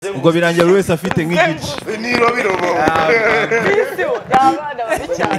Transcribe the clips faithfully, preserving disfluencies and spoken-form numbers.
ubwo birangira wese afite nk'igice niro birobo bisiwo abana babi cyane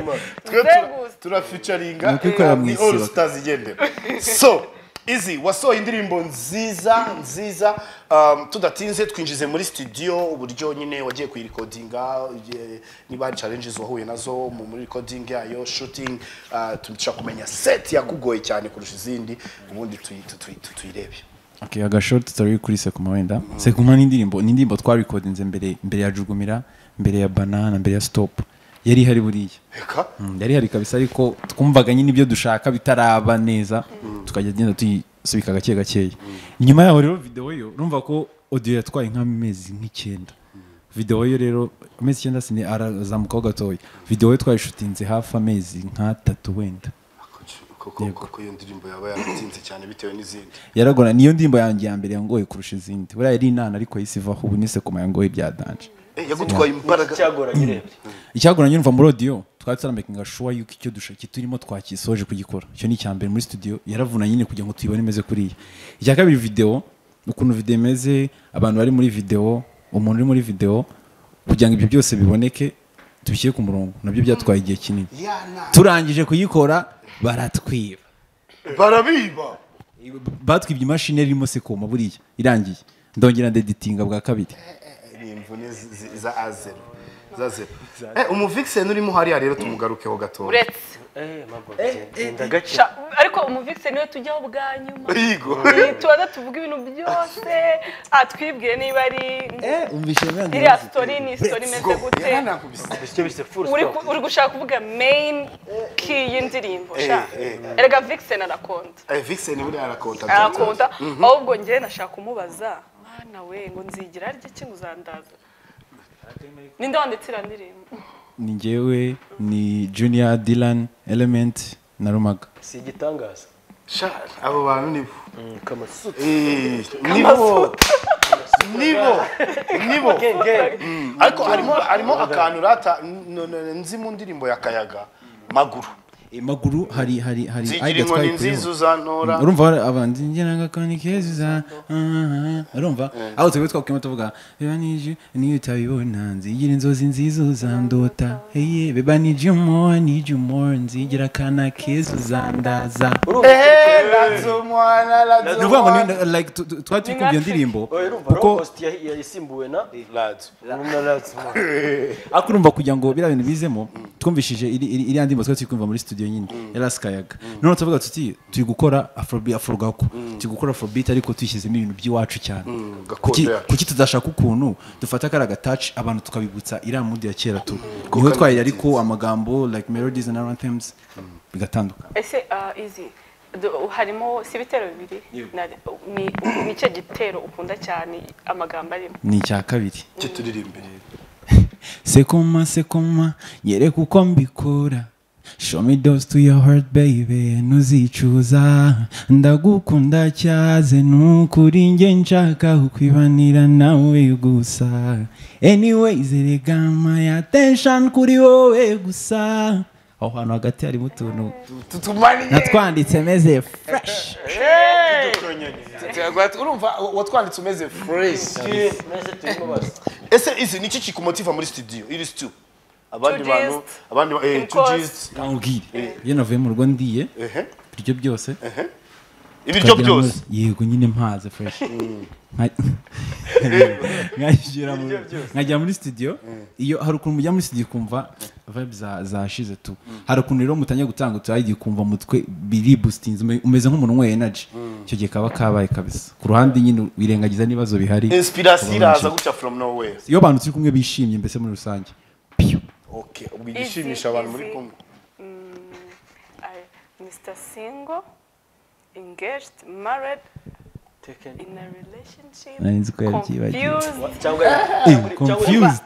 tura featuringa ni all stars igendera so Easy wasohoye indirimbo nziza nziza um, tudatinze twinjize muri studio uburyo nyine wagiye kuyirecordinga niba challenges wahuye nazo muri recording yayo shooting uh, tumica kumenya set yakugoye cyane kurusha izindi ubundi tuyirebe. Okay, aga short story kuri Sekuma wenda. Sekuma ni indirimbo ni indirimbo twa recordinze mbere mbere ya Jugumira, mbere ya Banana, mbere ya Stop. Yari hari buriya. Eka? Mm, yari hari kabisa ariko twumvaga nyine ibyo dushaka bitaraba neza tukajya genda tuyisubika gake gake. Nyuma yaho rero video yo urumva ko audio yatwaye nk'amezi nk'icyenda. Video yo rero amezi icyenda sine arazamuka gatoya. Video yo twayishutinze hafi amezi nk'atatu wenda. Koko koko iyo ndirimbo yaba yaratinze cyane bitewe n'izindi. Yaragona niyo ndirimbo yanjye ya mbere yangoye kurusha izindi. Buriya yari inana ariko yisivaho ubu nise kuma yangoye bya danje. Eh yagutwaye imbaraga cyagoranye rero. Icyagoranye nyumva muri audio twari turamakinga sure yuko icyo dushaka turimo twakisoje kugikora. Icyo ni cyambere muri studio yaravuna nyine kugira ngo tuyibone imeze kuriya. Icya kabiri video ukuntu video imeze abantu bari muri video umuntu uri muri video kugira ngo ibyo byose biboneke tubishyire ku murongo nabyo byatwaye igihe kinini. Turangije kuyikora baratwiba barabiba batwibye imashini irimo Sekoma buriya irangiye ndongera ndeditinga bwa kabiri imvune za azero za zero eh umuvixen urimo hariya rero tumugarukeho gato uretse eh mabwo ndagace ariko umuvixen niwe tujyaho bwanyuma yigo tubaza tuvuga ibintu byose atwibwiye niba ari eh umvishe mwana iriya story ni story meze gute bisyo bise full uri uri gushaka kuvuga main key y'indirimbo sha erega vixen arakonta eh vixen buri arakonta arakonta ahubwo ngiye nashaka kumubaza mwana we ngo nzigira arye iki nguzandaza ninde wanditsira ndirimbo ni ngewe ni Junior Dylan Element na Rumaga si gitangaza sha abo bantu nibo kamasuti eh nibo nibo nibo ariko harimo harimo akantu rata nzi mu ndirimbo ya Kayaga Maguru Maguru hari hari hari aide twaye nzizo zantora urumva abandi ngenanga kandi kezuza urumva aho twe twakimo tuvuga beba nije niyo utabibona nzigira inzozi nzizo zandota hey beba nije more nije more nzigira kana kezuza ndaza eh lazo mwana lazo urumva like twati kubyo ndirimbo kuko yasimbuwe na lazo na lazo akurumva kugira ngo bira bintu bizemo twumvishije iri iri andimbo twati kumva muri studio nyine Yaraskayaga none tuvuga tuti turi gukora afrobeat afrogako turi gukora afrobeat ariko twishyizemo ibintu by'iwacu cyane kuki tudashaka ukuntu dufata karaga touch abantu tukabibutsa ira mudi ya kera tu niho twari ariko amagambo like melodies and anthems bigatanduka ese easy harimo sibitero bibiri ni ni cyo gitero ukunda cyane amagambo arimo ni cya kabiri cyo turirimbire Sekoma Sekoma yereka uko mbikora show me those to your heart baby nuzicuza ndagukunda cyaze nukuri nge nshaka ukwibanira nawe gusa anyways erega my attention kuri wowe gusa aho hano hagati hari mutuntu natwanditse meze fresh urumva watwanditse umeze fresh ese izi niki kikumotiva muri studio iri stu abandi bantu abandi eh tujist kangire ye navuye mu rugo ndiye ehe biryo byose ehe ibiryo byose yego nyine mpaze fresh ngajira mu ngajya muri studio iyo hari ukuntu mujya muri studio kumva vibes za zashize tu hari ukuntu rero mutanye gutanga utayigiye kumva mutwe biri boostings umeze nk'umuntu we energy cyo gihe kaba kabaye kabisa ku ruhande nyine wirengagiza nibazo bihari inspiration iraza guca from nowhere iyo bantu turi kumwe bishimye mbese muri rusange okay ubwishimisha abantu muri kumwe Mister Single engaged married taken in a relationship nzi ko yabyibagiye cyangwa confused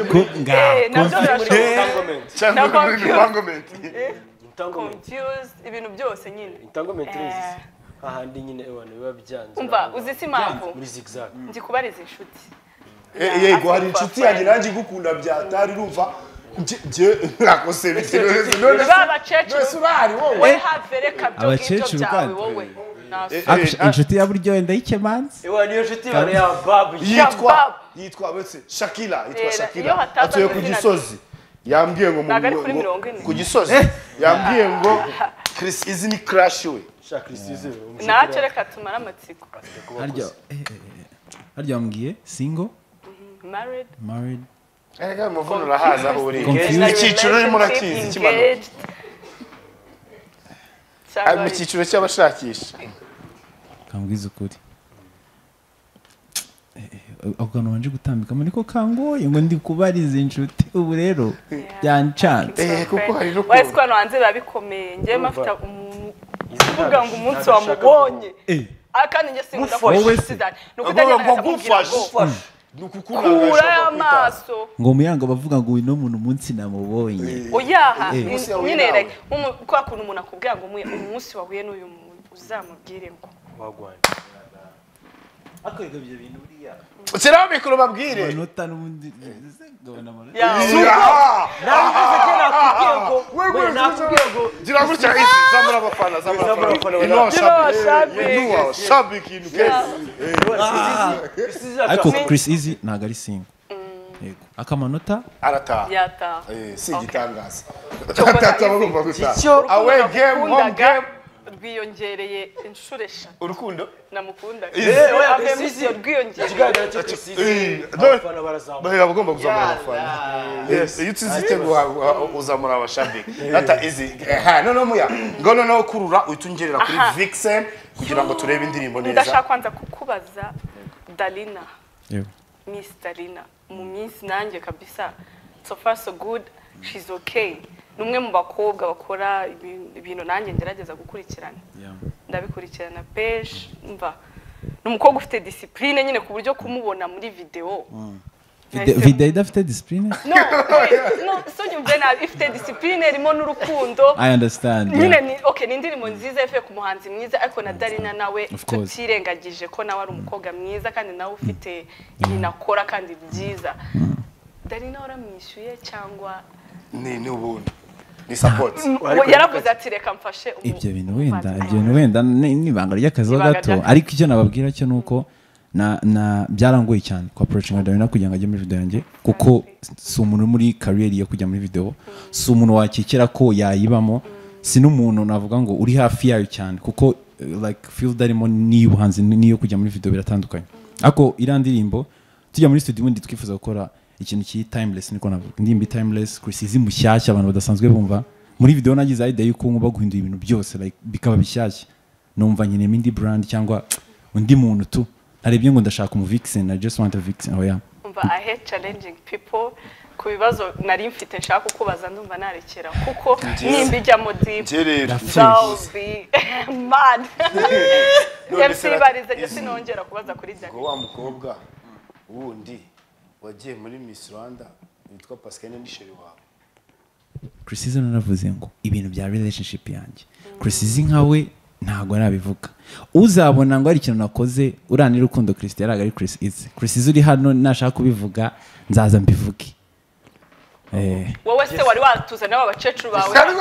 confused ibintu byose nyine entanglement is ahandi nyine abantu biba byanze umva uzi si impamvu muri zigzag ndikubariza inshuti yego hari inshuti yanjye nanjye gukunda byatari rumva je nakose bitewe none baba cecuru surari wowe we have reka byo ibyo byawe wowe inshuti ya buryo wenda y'ikemanzi ewa niyo nshuti bana ya babu yitwa yitwa betse Shakira yitwa Shakira atuye ku Gisozi yambwiye ngo ku Gisozi yambwiye ngo Chris Easy ni crush we Chris Easy nacyo reka tumara amatsiko harya harya wambwiye single married married Ega muvuno rahaza aho uri Confused. ikiciro uri murakizi kimano ari mu cyiciro cy'abashakisha kambwiza ukuri ako kantu wanje gutambikamo niko kangoye ngo ndi kubariza inshuti ubu rero byancanze eh kuko hari no wese kwano hanze babikomeye ngiye mafita umuntu uvuga ngo umunsi wamubonye eh akandi nge sinkunda wowe kushyiza se nukutajya ngo gufasha nukukunanga kura amaso ngo muyanga bavuga ngo uyu no muntu umunsi namubonye oyaha Eh. nyine like kwa kuntu umuntu akubwira ngo umunsi wahuye n'uyu muntu uzamubwire ngo wagwanye akorega ibyo bintu buriya Sera mikoro babwire manota n'ubundi gabana manota ya navuze ko nakubwiye ngo we nakubwiye ngo gira gutya isi zamura abafana zamura abafana ino shabi ino shabi kintu ariko Chris Easy ntago ari single yego akamanota arata yata eh si gitangaza Cyokora atata bagomba guta icyo away game home game rwiyongereye inshuro eshatu urukundo namukunda Eh, oya, ave Chris musi Easy. rwiyongereye ikigaragara cyo Chris Easy abafana barazamuka bahera bagomba kuzamura abafana yes iyo utizite uzamura abashabi ata easy ha no no muya ngo no no kurura utungerera kuri Vixen kugira ngo turebe indirimbo neza ndashaka kwanza kukubaza Dalina yego Miss Dalina mu minsi nanjye kabisa so far so good she's okay numwe mu bakobwa bakora ibintu nanjye ngerageza gukurikirana ndabikurikirana page mva numukobwa ufite discipline nyine ku buryo kumubona muri video video idafite discipline no no so nyumve na ifite discipline rimo n'urukundo I understand nyine ni okay ni indirimbo nziza ife ku muhanzi mwiza ariko na Dalina nawe tutirengagije ko nawe ari umukobwa mwiza kandi nawe ufite inakora kandi byiza Dalina waramwishyuye cyangwa ni ni ubundi ni support yaravuze ati reka mfashe ibyo bintu wenda ibyo bintu wenda nibanga ry'akazi gato ariko icyo nababwira cyo nuko na na byarangoye cyane ko approaching Dalina kugira ngo ajye muri video yanjye kuko si umuntu muri career yo kujya muri video si umuntu wakikera ko yayibamo si n'umuntu navuga ngo uri hafi yayo cyane kuko like field arimo ni ubuhanzi niyo kujya muri video biratandukanye ako irandirimbo tujya muri studio ubundi twifuza gukora ikintu ki timeless niko navuga ndimbi timeless Chris Easy mushyashya abantu badasanzwe bumva muri video nagize idea yuko nkuba guhindura ibintu byose like bikaba bishyashya numva nyine mindi brand cyangwa undi muntu tu narebye ngo ndashaka umu Vixen I just want a Vixen oh yeah umva I hate challenging people ku bibazo nari mfite nshaka kukubaza ndumva narekera kuko nimba ijyamo deep be mad MC barize gese nongera kubaza kuri Dalina ngo wa mukobwa wundi wagiye muri Miss Rwanda witwa Pascaline Nisheri wawe Chris Easy naravuze ngo ibintu bya relationship yanjye Chris Easy nkawe ntago nabivuga uzabona ngo ari ikintu nakoze urani rukundo Chris yaraga ari Chris Easy Chris Easy uri hano nashaka kubivuga nzaza mbivuge eh wowe se wari watuzana abacecuru bawe kandi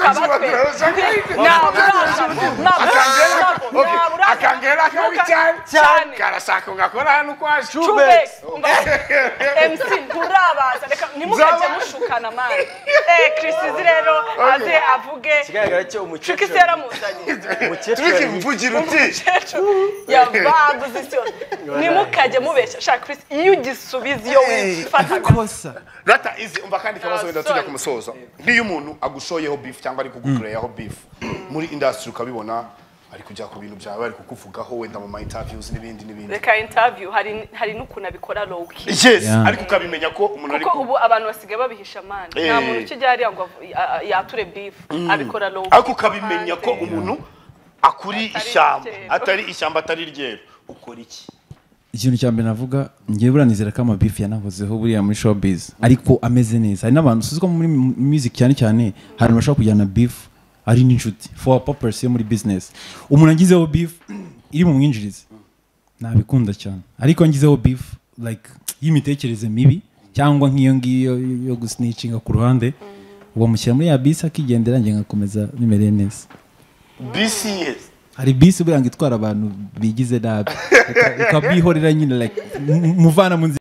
akangera akabi cyane cyane karashaka ngakora hano kwaje Chubex M C nturabaza reka nimukaje mushukana man eh Chris Easy rero aze avuge ikigaragara cyo umukecuru Chris yaramuzanye turiki mvugira uti ya baguze syo nimukaje mubesha sha Chris iyo ugisubiza iyo wifata kosa rata izi umva kandi kabazo wenda tujya kumusoza niyo umuntu agushoyeho beef cyangwa ari kugukureyaho beef muri industry ukabibona ari kujya ku bintu byawe ari kukuvugaho wenda mu interviews n'ibindi n'ibindi reka interview hari hari n'ukuntu abikora low key yes ariko ukabimenya ko umuntu ari kuko ubu abantu basigaye babihisha man nta muntu ukijya ari ngo yature beef abikora low key ariko ukabimenya ko umuntu akuri ishyamba atari ishyamba atari ryero ukora iki ikintu cya mbere navuga ngiye buranizera ko ama beef yanahozeho buriya muri showbiz ariko ameze neza hari n'abantu suzi ko muri music cyane cyane hari bashaka kujyana beef ari n'inshuti for a purpose yo muri business umuntu agizeho beef iri mu mwinjirize nabikunda cyane ariko ngizeho beef like y'imitekerereze mibi cyangwa nk'iyo ngiyo yo gusnitchinga ku ruhande uwo mushyira muri ya bisi akigendera nge ngakomeza nimereye neza B C S hari bisi buriya ngo itwara abantu bigize nabi ikabihorera nyine like muvana mu